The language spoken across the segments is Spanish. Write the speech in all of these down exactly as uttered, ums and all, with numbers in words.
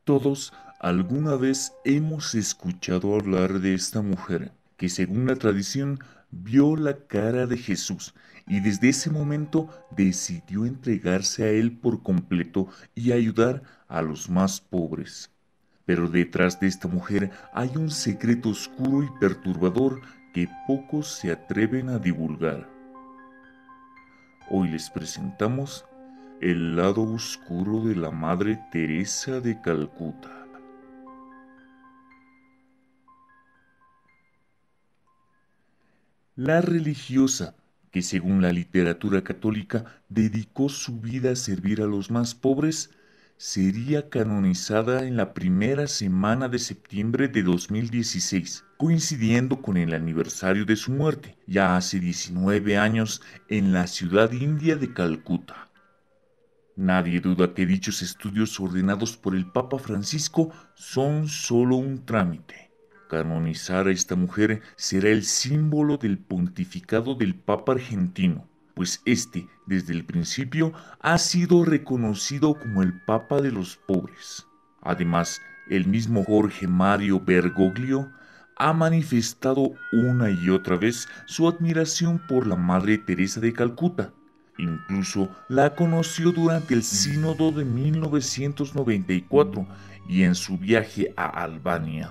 Todos alguna vez hemos escuchado hablar de esta mujer, que según la tradición vio la cara de Jesús y desde ese momento decidió entregarse a él por completo y ayudar a los más pobres. Pero detrás de esta mujer hay un secreto oscuro y perturbador que pocos se atreven a divulgar. Hoy les presentamos el lado oscuro de la Madre Teresa de Calcuta. La religiosa, que según la literatura católica dedicó su vida a servir a los más pobres, sería canonizada en la primera semana de septiembre de dos mil dieciséis, coincidiendo con el aniversario de su muerte, ya hace diecinueve años, en la ciudad india de Calcuta. Nadie duda que dichos estudios ordenados por el Papa Francisco son solo un trámite. Canonizar a esta mujer será el símbolo del pontificado del Papa argentino, pues este, desde el principio, ha sido reconocido como el Papa de los pobres. Además, el mismo Jorge Mario Bergoglio ha manifestado una y otra vez su admiración por la Madre Teresa de Calcuta. Incluso la conoció durante el sínodo de mil novecientos noventa y cuatro y en su viaje a Albania.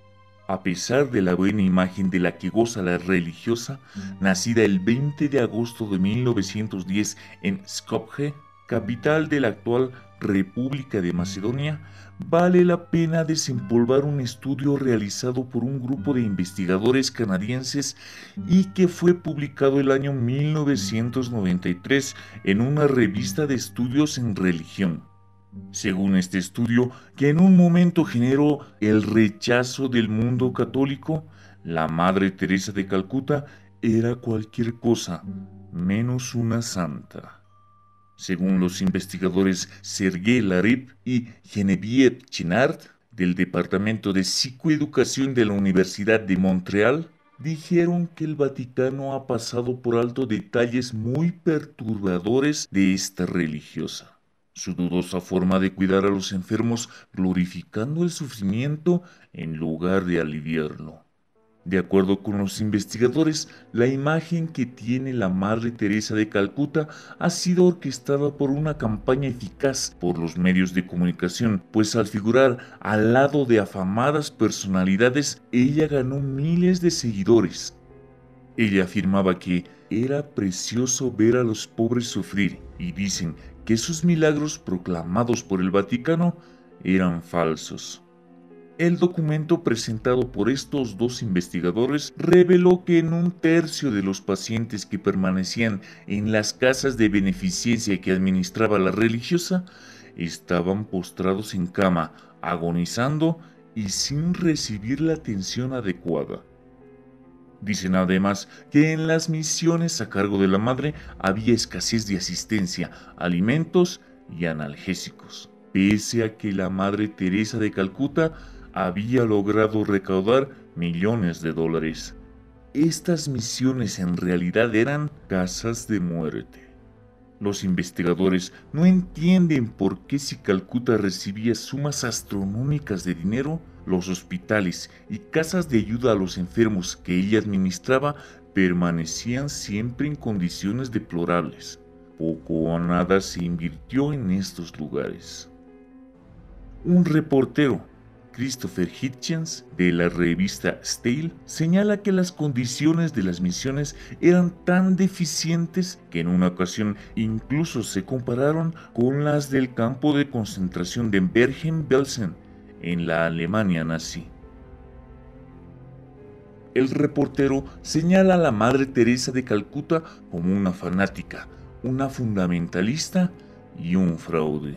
A pesar de la buena imagen de la que goza la religiosa, nacida el veinte de agosto de mil novecientos diez en Skopje, capital de la actual República de Macedonia, vale la pena desempolvar un estudio realizado por un grupo de investigadores canadienses y que fue publicado el año mil novecientos noventa y tres en una revista de estudios en religión. Según este estudio, que en un momento generó el rechazo del mundo católico, la Madre Teresa de Calcuta era cualquier cosa menos una santa. Según los investigadores Sergei Larev y Geneviève Chenard, del Departamento de Psicoeducación de la Universidad de Montreal, dijeron que el Vaticano ha pasado por alto detalles muy perturbadores de esta religiosa. Su dudosa forma de cuidar a los enfermos glorificando el sufrimiento en lugar de aliviarlo. De acuerdo con los investigadores, la imagen que tiene la Madre Teresa de Calcuta ha sido orquestada por una campaña eficaz por los medios de comunicación, pues al figurar al lado de afamadas personalidades, ella ganó miles de seguidores. Ella afirmaba que era precioso ver a los pobres sufrir y dicen que sus milagros proclamados por el Vaticano eran falsos. El documento presentado por estos dos investigadores reveló que en un tercio de los pacientes que permanecían en las casas de beneficencia que administraba la religiosa estaban postrados en cama, agonizando y sin recibir la atención adecuada. Dicen además que en las misiones a cargo de la madre había escasez de asistencia, alimentos y analgésicos, pese a que la Madre Teresa de Calcuta había logrado recaudar millones de dólares. Estas misiones en realidad eran casas de muerte. Los investigadores no entienden por qué si Calcuta recibía sumas astronómicas de dinero, los hospitales y casas de ayuda a los enfermos que ella administraba permanecían siempre en condiciones deplorables. Poco o nada se invirtió en estos lugares. Un reportero, Christopher Hitchens, de la revista Style, señala que las condiciones de las misiones eran tan deficientes que en una ocasión incluso se compararon con las del campo de concentración de Bergen-Belsen, en la Alemania nazi. El reportero señala a la Madre Teresa de Calcuta como una fanática, una fundamentalista y un fraude.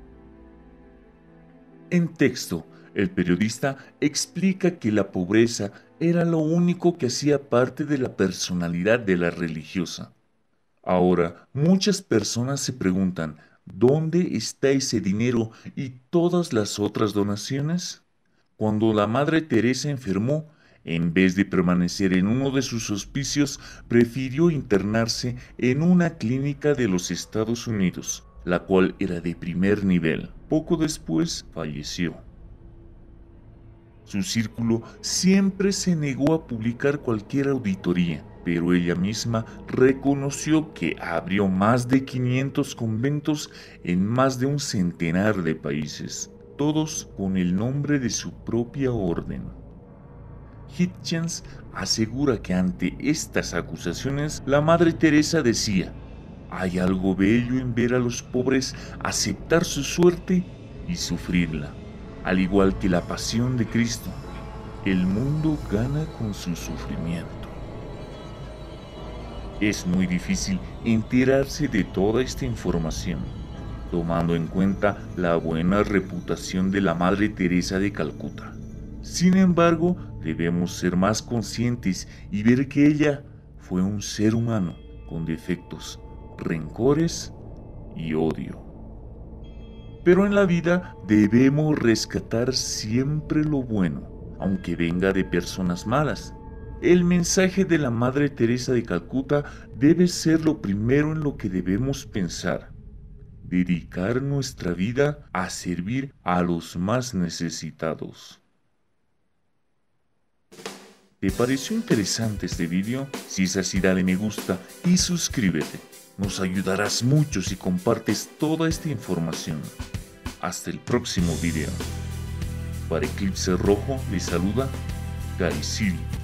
En texto, el periodista explica que la pobreza era lo único que hacía parte de la personalidad de la religiosa. Ahora, muchas personas se preguntan, ¿dónde está ese dinero y todas las otras donaciones? Cuando la Madre Teresa enfermó, en vez de permanecer en uno de sus hospicios, prefirió internarse en una clínica de los Estados Unidos, la cual era de primer nivel. Poco después falleció. Su círculo siempre se negó a publicar cualquier auditoría, pero ella misma reconoció que abrió más de quinientos conventos en más de un centenar de países, todos con el nombre de su propia orden. Hitchens asegura que ante estas acusaciones, la Madre Teresa decía: hay algo bello en ver a los pobres aceptar su suerte y sufrirla. Al igual que la pasión de Cristo, el mundo gana con su sufrimiento. Es muy difícil enterarse de toda esta información, tomando en cuenta la buena reputación de la Madre Teresa de Calcuta. Sin embargo, debemos ser más conscientes y ver que ella fue un ser humano con defectos, rencores y odio. Pero en la vida debemos rescatar siempre lo bueno, aunque venga de personas malas. El mensaje de la Madre Teresa de Calcuta debe ser lo primero en lo que debemos pensar. Dedicar nuestra vida a servir a los más necesitados. ¿Te pareció interesante este video? Si es así, dale me gusta y suscríbete. Nos ayudarás mucho si compartes toda esta información. Hasta el próximo video. Para Eclipse Rojo les saluda Gary Siri.